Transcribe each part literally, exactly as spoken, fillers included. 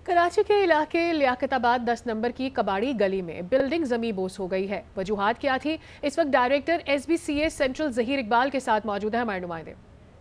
कराची के इलाके लियाकताबाद दस नंबर की कबाड़ी गली में बिल्डिंग जमींबोस हो गई है। वजूहात क्या थी, इस वक्त director S B C A central Zaheer Iqbal के साथ मौजूद है हमारे नुमाइंदे।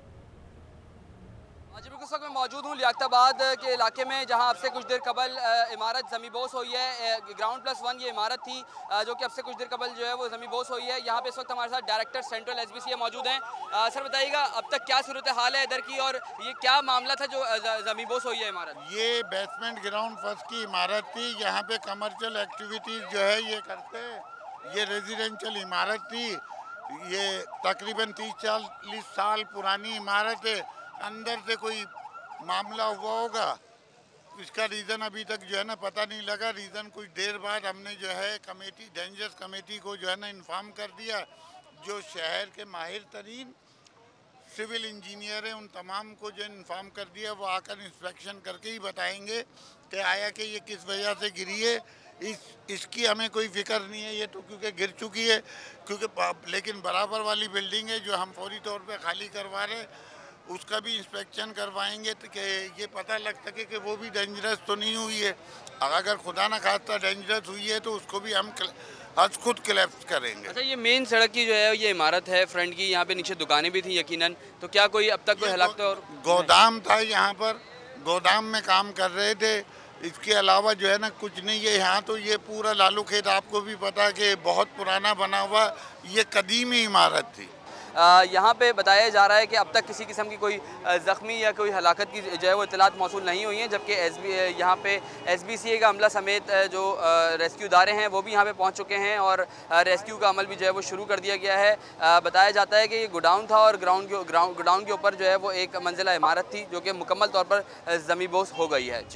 जी बिल्कुल, इस वक्त मैं मौजूद हूँ लियाकताबाद के इलाके में, जहाँ अब से कुछ देर कबल इमारत ज़मींबोस हुई है। ग्राउंड प्लस वन ये इमारत थी जो कि अब से कुछ देर कबल जो है वो ज़मींबोस हुई है। यहाँ पे इस वक्त हमारे साथ director central S B C A मौजूद हैं। सर बताइएगा, अब तक क्या सूरत हाल है इधर की, और ये क्या मामला था जो ज़मींबोस हुई है इमारत? ये बेसमेंट ग्राउंड फर्स्ट की इमारत थी। यहाँ पे कमर्शियल एक्टिविटीज़ जो है ये करते। ये रेजिडेंशियल इमारत थी। ये तकरीबन तीस चालीस साल पुरानी इमारत है। अंदर से कोई मामला हुआ होगा, इसका रीज़न अभी तक जो है ना पता नहीं लगा। रीज़न कुछ देर बाद हमने जो है कमेटी डेंजर्स कमेटी को जो है ना इन्फॉर्म कर दिया, जो शहर के माहिर तरीन सिविल इंजीनियर है उन तमाम को जो इन्फॉर्म कर दिया। वो आकर इंस्पेक्शन करके ही बताएंगे कि आया कि ये किस वजह से गिरी है। इस इसकी हमें कोई फिक्र नहीं है, ये तो क्योंकि गिर चुकी है। क्योंकि लेकिन बराबर वाली बिल्डिंग है जो हम फौरी तौर पे खाली करवा रहे हैं, उसका भी इंस्पेक्शन करवाएंगे तो कि ये पता लग सके कि वो भी डेंजरस तो नहीं हुई है। अगर खुदा न खास्ता डेंजरस हुई है तो उसको भी हम आज खुद क्लैप्स करेंगे। अच्छा, ये मेन सड़क की जो है ये इमारत है फ्रंट की, यहाँ पे नीचे दुकानें भी थी यकीनन, तो क्या कोई अब तक कोई हलाकत और गोदाम था यहाँ पर, गोदाम में काम कर रहे थे। इसके अलावा जो है ना कुछ नहीं है यहाँ। तो ये पूरा लालू खेत आपको भी पता कि बहुत पुराना बना हुआ ये कदीमी इमारत थी। यहाँ पे बताया जा रहा है कि अब तक किसी किस्म की कोई ज़ख्मी या कोई हलाकत की जो है वो इतलात मौसूल नहीं हुई हैं, जबकि एस बी यहाँ पे एस बी सी ए का अमला समेत जो रेस्क्यू इदारे हैं वो भी यहाँ पे पहुँच चुके हैं और रेस्क्यू का अमल भी जो है वो शुरू कर दिया गया है। बताया जाता है कि ये गोडाउन था और ग्राउंड के ग्राउंड गोडाउन के ऊपर जो है वो एक मंजिला इमारत थी जो कि मुकम्मल तौर पर ज़मींबोस हो गई है।